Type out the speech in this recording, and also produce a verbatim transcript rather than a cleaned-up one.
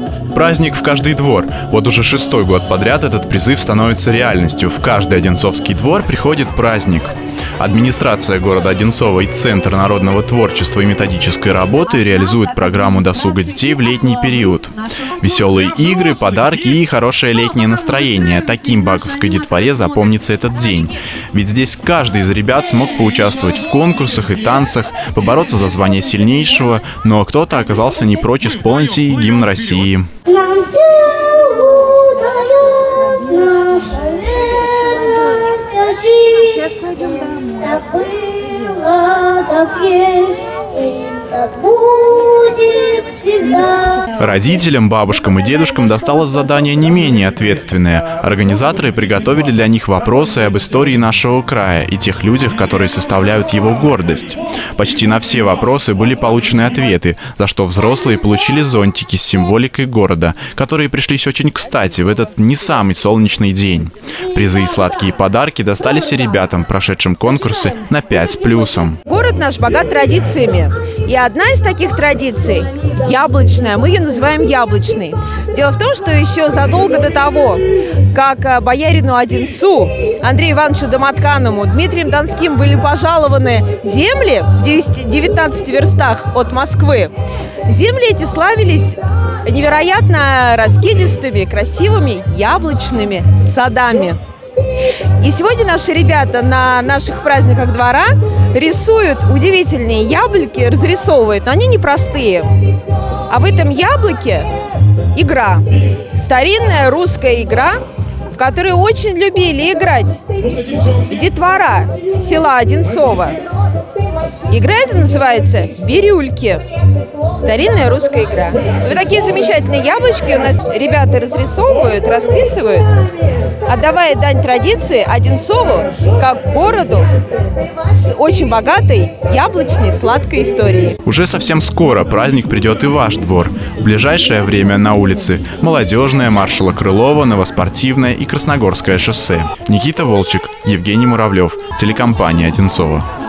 Праздник в каждый двор. Вот уже шестой год подряд этот призыв становится реальностью. В каждый одинцовский двор приходит праздник. Администрация города Одинцова и Центр народного творчества и методической работы реализуют программу досуга детей в летний период. Веселые игры, подарки и хорошее летнее настроение. Таким баковской детворе запомнится этот день. Ведь здесь каждый из ребят смог поучаствовать в конкурсах и танцах, побороться за звание сильнейшего, но кто-то оказался не прочь исполнить и гимн России. Так было, так есть, и так будет всегда. Родителям, бабушкам и дедушкам досталось задание не менее ответственное. Организаторы приготовили для них вопросы об истории нашего края и тех людях, которые составляют его гордость. Почти на все вопросы были получены ответы, за что взрослые получили зонтики с символикой города, которые пришлись очень кстати в этот не самый солнечный день. Призы и сладкие подарки достались и ребятам, прошедшим конкурсы на пять с плюсом. Город наш богат традициями. И одна из таких традиций – яблочная. Мы ее называем яблочной. Дело в том, что еще задолго до того, как боярину Одинцу, Андрею Ивановичу Домотканому, Дмитрием Донским были пожалованы земли в девятнадцати верстах от Москвы, земли эти славились невероятно раскидистыми, красивыми яблочными садами. И сегодня наши ребята на наших праздниках двора рисуют удивительные яблоки, разрисовывают, но они непростые. А в этом яблоке игра, старинная русская игра, в которой очень любили играть детвора села Одинцово. Игра эта называется «Бирюльки». Старинная русская игра. Вот такие замечательные яблочки у нас ребята разрисовывают, расписывают, отдавая дань традиции Одинцову как городу с очень богатой яблочной сладкой историей. Уже совсем скоро праздник придет и в ваш двор. В ближайшее время на улице Молодежная, Маршала Крылова, Новоспортивная и Красногорское шоссе. Никита Волчек, Евгений Муравлев, телекомпания Одинцова.